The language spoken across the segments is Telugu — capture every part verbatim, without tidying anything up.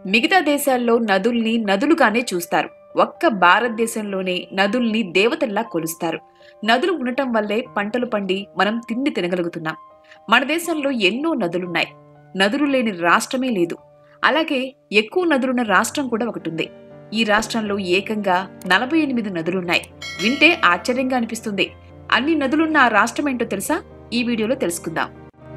మిగతా దేశాల్లో నదుల్ని నదులుగానే చూస్తారు. ఒక్క భారతదేశంలోనే నదుల్ని దేవతల్లా కొలుస్తారు. నదులు ఉండటం వల్లే పంటలు పండి మనం తిండి తినగలుగుతున్నాం. మన దేశంలో ఎన్నో నదులున్నాయి. నదులు లేని రాష్ట్రమే లేదు. అలాగే ఎక్కువ నదులున్న రాష్ట్రం కూడా ఒకటి ఉంది. ఈ రాష్ట్రంలో ఏకంగా నలభై ఎనిమిది నదులున్నాయి. వింటే ఆశ్చర్యంగా అనిపిస్తుంది. అన్ని నదులున్న ఆ రాష్ట్రం ఏంటో తెలుసా? ఈ వీడియోలో తెలుసుకుందాం.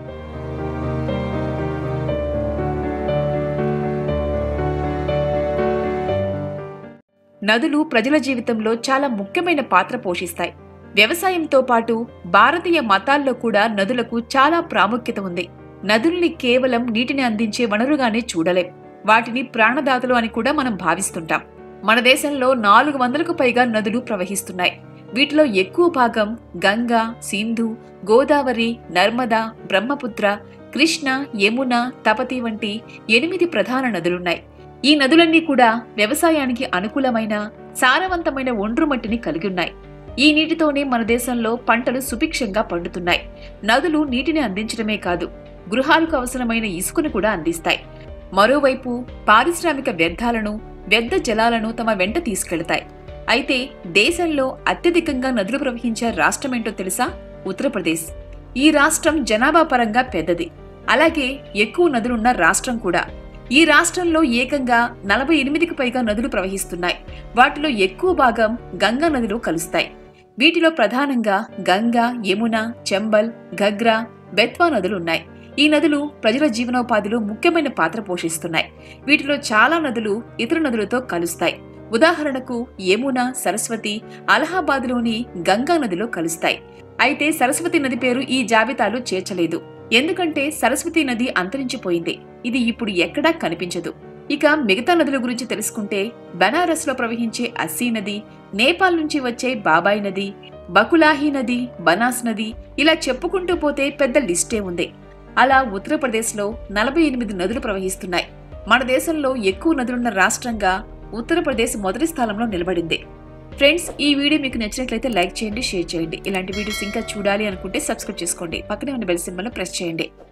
నదులు ప్రజల జీవితంలో చాలా ముఖ్యమైన పాత్ర పోషిస్తాయి. వ్యవసాయంతో పాటు భారతీయ మతాల్లో కూడా నదులకు చాలా ప్రాముఖ్యత ఉంది. నదుల్ని కేవలం నీటిని అందించే వనరుగానే చూడలేం. వాటిని ప్రాణదాతలు అని కూడా మనం భావిస్తుంటాం. మన దేశంలో నాలుగు వందలకు పైగా నదులు ప్రవహిస్తున్నాయి. వీటిలో ఎక్కువ భాగం గంగా, సింధు, గోదావరి, నర్మదా, బ్రహ్మపుత్ర, కృష్ణ, యమున, తపతి వంటి ఎనిమిది ప్రధాన నదులున్నాయి. ఈ నదులన్నీ కూడా వ్యవసాయానికి అనుకూలమైన సారవంతమైన ఒండ్రు మట్టిని కలిగి ఉన్నాయి. ఈ నీటితోనే మన దేశంలో పంటలు సుభిక్షంగా పండుతున్నాయి. నదులు నీటిని అందించడమే కాదు, గృహాలకు అవసరమైన ఇసుకను కూడా అందిస్తాయి. మరోవైపు పారిశ్రామిక వ్యర్థాలను, వ్యర్థ జలాలను తమ వెంట తీసుకెళ్తాయి. అయితే దేశంలో అత్యధికంగా నదులు ప్రవహించే రాష్ట్రమేంటో తెలుసా? ఉత్తరప్రదేశ్. ఈ రాష్ట్రం జనాభా పరంగా పెద్దది. అలాగే ఎక్కువ నదులున్న రాష్ట్రం కూడా. ఈ రాష్ట్రంలో ఏకంగా నలభై ఎనిమిదికి పైగా నదులు ప్రవహిస్తున్నాయి. వాటిలో ఎక్కువ భాగం గంగా నదిలో కలుస్తాయి. వీటిలో ప్రధానంగా గంగా, యమున, చంబల్, ఘగ్రా, బెత్వా నదులు ఉన్నాయి. ఈ నదులు ప్రజల జీవనోపాధిలో ముఖ్యమైన పాత్ర పోషిస్తున్నాయి. వీటిలో చాలా నదులు ఇతర నదులతో కలుస్తాయి. ఉదాహరణకు యమున, సరస్వతి అలహాబాద్లోని గంగా నదిలో కలుస్తాయి. అయితే సరస్వతి నది పేరు ఈ జాబితాలో చేర్చలేదు. ఎందుకంటే సరస్వతి నది అంతరించిపోయింది. ఇది ఇప్పుడు ఎక్కడా కనిపించదు. ఇక మిగతా నదుల గురించి తెలుసుకుంటే బనారస్ లో ప్రవహించే అస్సీ నది, నేపాల్ నుంచి వచ్చే బాబాయ్ నది, బకులాహి నది, బనాస్ నది, ఇలా చెప్పుకుంటూ పోతే పెద్ద లిస్టే ఉంది. అలా ఉత్తరప్రదేశ్ లో నలభై ఎనిమిది నదులు ప్రవహిస్తున్నాయి. మన దేశంలో ఎక్కువ నదులున్న రాష్ట్రంగా ఉత్తరప్రదేశ్ మొదటి స్థానంలో నిలబడింది. ఫ్రెండ్స్, ఈ వీడియో మీకు నచ్చినట్లయితే లైక్ చేయండి, షేర్ చేయండి. ఇలాంటి వీడియోస్ ఇంకా చూడాలి అనుకుంటే సబ్స్క్రైబ్ చేసుకోండి. పక్కనే ఉన్న బెల్ సింబల్ ను ప్రెస్ చేయండి.